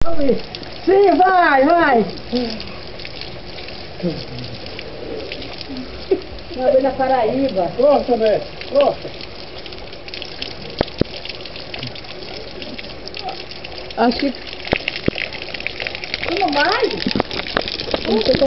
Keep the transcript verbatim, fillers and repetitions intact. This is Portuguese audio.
Sim, vai, vai. Uma vez na Paraíba. Pronto, né? Pronto. Acho que... Tudo mais?